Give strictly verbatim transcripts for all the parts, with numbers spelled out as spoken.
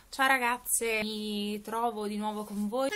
Ciao ragazze, mi trovo di nuovo con voi.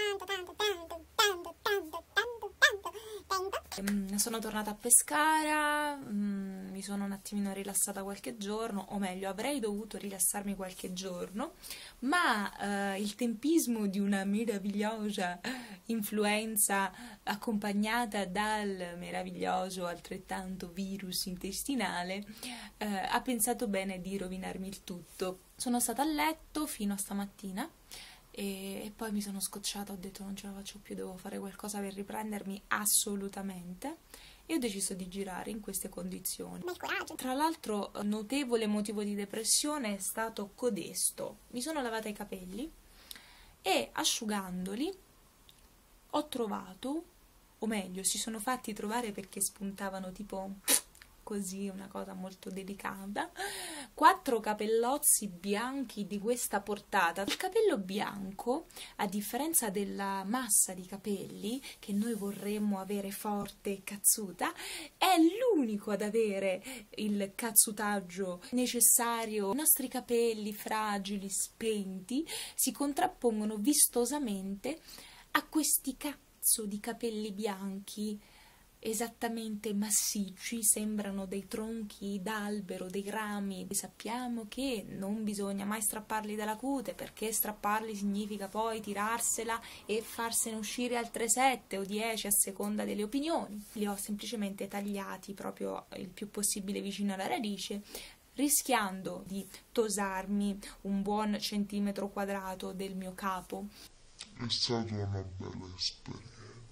Sono tornata a Pescara, mi sono un attimino rilassata qualche giorno, o meglio avrei dovuto rilassarmi qualche giorno, ma eh, il tempismo di una meravigliosa influenza accompagnata dal meraviglioso altrettanto virus intestinale eh, ha pensato bene di rovinarmi il tutto. Sono stata a letto fino a stamattina e, e poi mi sono scocciata, ho detto non ce la faccio più, devo fare qualcosa per riprendermi assolutamente, e ho deciso di girare in queste condizioni. Tra l'altro, notevole motivo di depressione è stato codesto. Mi sono lavata i capelli e asciugandoli ho trovato, o meglio si sono fatti trovare perché spuntavano tipo così, una cosa molto delicata, quattro capellozzi bianchi di questa portata. Il capello bianco, a differenza della massa di capelli che noi vorremmo avere forte e cazzuta, è l'unico ad avere il cazzutaggio necessario. I nostri capelli fragili, spenti, si contrappongono vistosamente a questi cazzo di capelli bianchi esattamente massicci, sembrano dei tronchi d'albero, dei rami. Sappiamo che non bisogna mai strapparli dalla cute, perché strapparli significa poi tirarsela e farsene uscire altre sette o dieci a seconda delle opinioni. Li ho semplicemente tagliati proprio il più possibile vicino alla radice, rischiando di tosarmi un buon centimetro quadrato del mio capo. È stata una bella esperienza.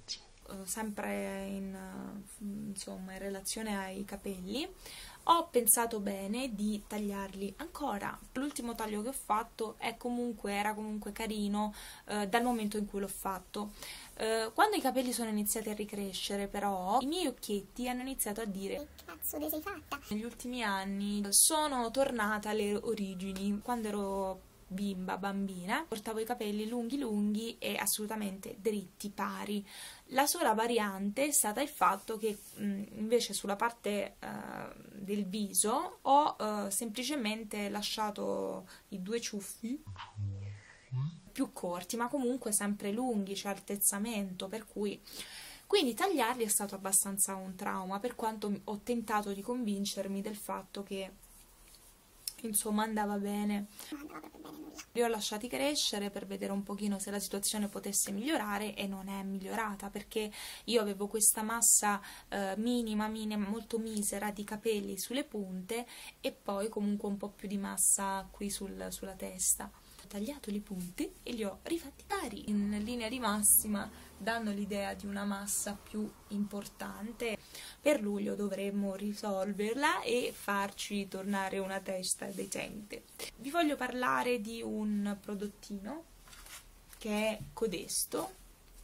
Sempre in, insomma, in relazione ai capelli, ho pensato bene di tagliarli ancora. L'ultimo taglio che ho fatto è comunque, era comunque carino eh, dal momento in cui l'ho fatto. Eh, quando i capelli sono iniziati a ricrescere, però, i miei occhietti hanno iniziato a dire: che cazzo ne sei fatta? Negli ultimi anni sono tornata alle origini. Quando ero bimba, bambina, portavo i capelli lunghi lunghi e assolutamente dritti, pari. La sola variante è stata il fatto che mh, invece sulla parte uh, del viso ho uh, semplicemente lasciato i due ciuffi più corti, ma comunque sempre lunghi, cioè altezzamento, per cui quindi tagliarli è stato abbastanza un trauma, per quanto ho tentato di convincermi del fatto che insomma andava bene. Li ho lasciati crescere per vedere un pochino se la situazione potesse migliorare, e non è migliorata, perché io avevo questa massa eh, minima, minima, molto misera di capelli sulle punte e poi comunque un po' più di massa qui sul, sulla testa. Ho tagliato le punte e li ho rifatti pari. In linea di massima danno l'idea di una massa più importante. Per luglio dovremmo risolverla e farci tornare una testa decente. Vi voglio parlare di un prodottino che è codesto,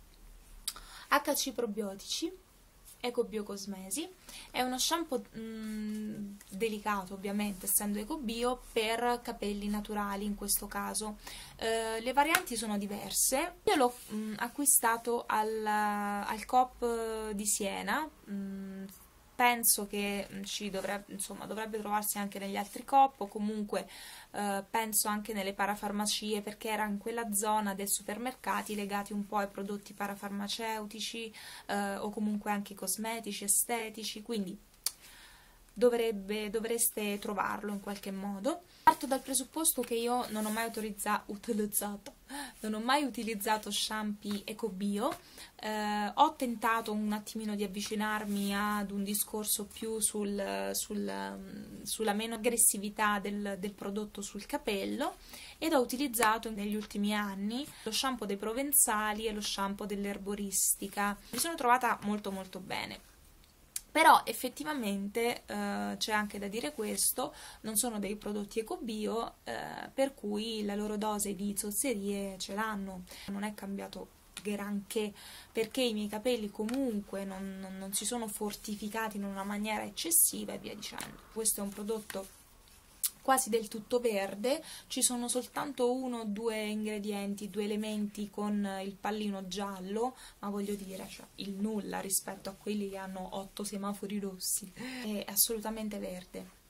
H C Probiotici, Ecobio Cosmesi. È uno shampoo mh, delicato, ovviamente essendo ecobio, per capelli naturali in questo caso. Eh, le varianti sono diverse. Io l'ho mh, acquistato al, al Coop di Siena. Mh, penso che ci dovrebbe, insomma, dovrebbe trovarsi anche negli altri Coop, o comunque eh, penso anche nelle parafarmacie, perché era in quella zona dei supermercati legati un po' ai prodotti parafarmaceutici eh, o comunque anche cosmetici, estetici, quindi dovrebbe, dovreste trovarlo in qualche modo. Parto dal presupposto che io non ho mai autorizza, utilizzato non ho mai utilizzato shampoo ecobio. Eh, ho tentato un attimino di avvicinarmi ad un discorso più sul, sul, sulla meno aggressività del, del prodotto sul capello, ed ho utilizzato negli ultimi anni lo shampoo dei Provenzali e lo shampoo dell'erboristica. Mi sono trovata molto molto bene. Però effettivamente eh, c'è anche da dire questo, non sono dei prodotti ecobio, eh, per cui la loro dose di zozzerie ce l'hanno. Non è cambiato granché, perché i miei capelli comunque non, non, non si sono fortificati in una maniera eccessiva e via dicendo. Questo è un prodotto quasi del tutto verde, ci sono soltanto uno o due ingredienti, due elementi con il pallino giallo, ma voglio dire, cioè, il nulla rispetto a quelli che hanno otto semafori rossi. È assolutamente verde.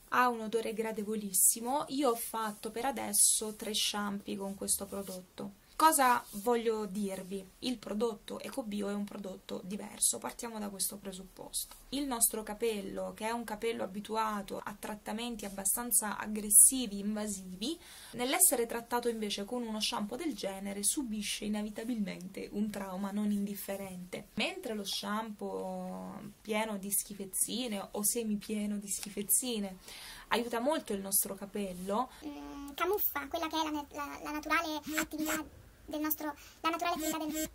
ha un odore gradevolissimo. Io ho fatto per adesso tre shampoo con questo prodotto. Cosa voglio dirvi? Il prodotto EcoBio è un prodotto diverso, partiamo da questo presupposto. Il nostro capello, che è un capello abituato a trattamenti abbastanza aggressivi, invasivi, nell'essere trattato invece con uno shampoo del genere subisce inevitabilmente un trauma non indifferente. Mentre lo shampoo pieno di schifezzine o semipieno di schifezzine aiuta molto il nostro capello, mm, camuffa quella che è la, la, la naturale attività del nostro, la naturale attività del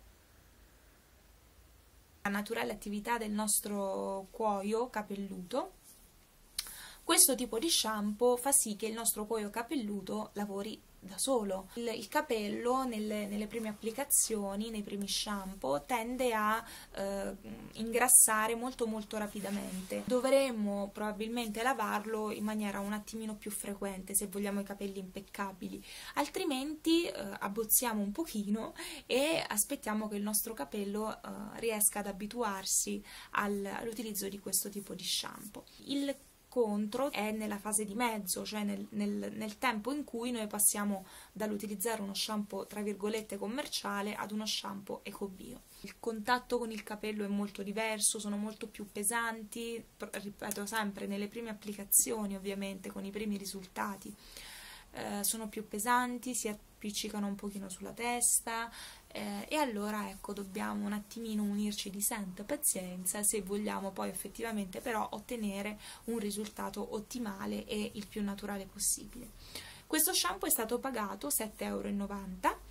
la naturale attività del nostro cuoio capelluto, questo tipo di shampoo fa sì che il nostro cuoio capelluto lavori da solo. Il, il capello nelle, nelle prime applicazioni, nei primi shampoo, tende a eh, ingrassare molto molto rapidamente. Dovremmo probabilmente lavarlo in maniera un attimino più frequente se vogliamo i capelli impeccabili, altrimenti eh, abbozziamo un pochino e aspettiamo che il nostro capello eh, riesca ad abituarsi al, all'utilizzo di questo tipo di shampoo. Il contro è nella fase di mezzo, cioè nel, nel, nel tempo in cui noi passiamo dall'utilizzare uno shampoo tra virgolette commerciale ad uno shampoo EcoBio. Il contatto con il capello è molto diverso, sono molto più pesanti, ripeto sempre, nelle prime applicazioni ovviamente, con i primi risultati, eh, sono più pesanti, si appiccicano un pochino sulla testa, Eh, e allora ecco, dobbiamo un attimino unirci di santa pazienza se vogliamo poi effettivamente però ottenere un risultato ottimale e il più naturale possibile. Questo shampoo è stato pagato sette e novanta euro,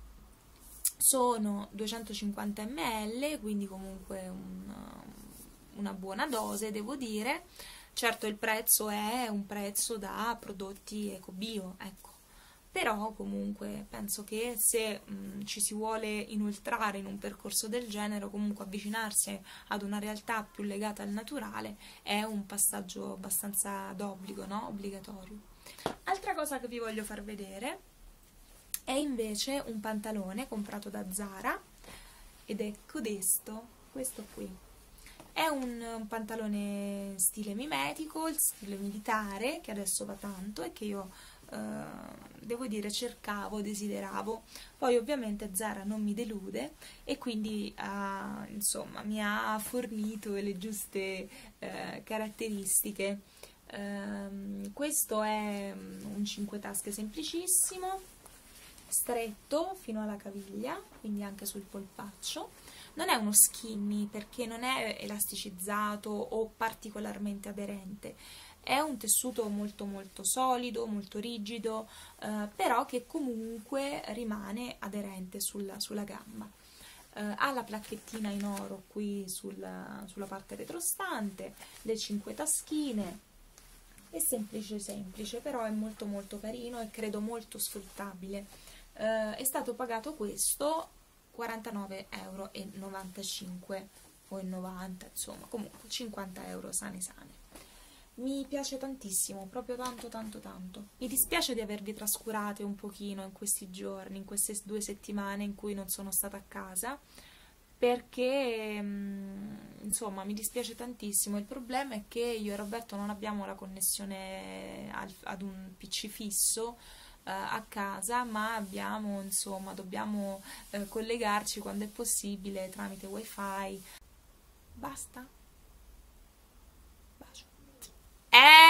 sono duecentocinquanta millilitri, quindi comunque un, una buona dose, devo dire. Certo, il prezzo è un prezzo da prodotti EcoBio, ecco. Però comunque penso che se mh, ci si vuole inoltrare in un percorso del genere o comunque avvicinarsi ad una realtà più legata al naturale è un passaggio abbastanza d'obbligo, no? Obbligatorio. Altra cosa che vi voglio far vedere è invece un pantalone comprato da Zara ed è codesto, questo qui. È un, un pantalone stile mimetico, il stile militare, che adesso va tanto e che io Uh, devo dire cercavo, desideravo. Poi ovviamente Zara non mi delude e quindi uh, insomma mi ha fornito le giuste uh, caratteristiche. Uh, questo è un cinque tasche semplicissimo, stretto fino alla caviglia, quindi anche sul polpaccio. Non è uno skinny perché non è elasticizzato o particolarmente aderente. È un tessuto molto molto solido, molto rigido, eh, però che comunque rimane aderente sulla, sulla gamba. Eh, ha la placchettina in oro qui sulla, sulla parte retrostante, le cinque taschine, è semplice semplice, però è molto molto carino e credo molto sfruttabile. Eh, è stato pagato questo quarantanove e novantacinque euro o novanta, insomma, comunque cinquanta euro sane sane. Mi piace tantissimo, proprio tanto tanto tanto. Mi dispiace di avervi trascurate un pochino in questi giorni, in queste due settimane in cui non sono stata a casa, perché insomma mi dispiace tantissimo. Il problema è che io e Roberto non abbiamo la connessione al, ad un P C fisso eh, a casa, ma abbiamo, insomma, dobbiamo eh, collegarci quando è possibile tramite wifi. Basta? Bacio. Eh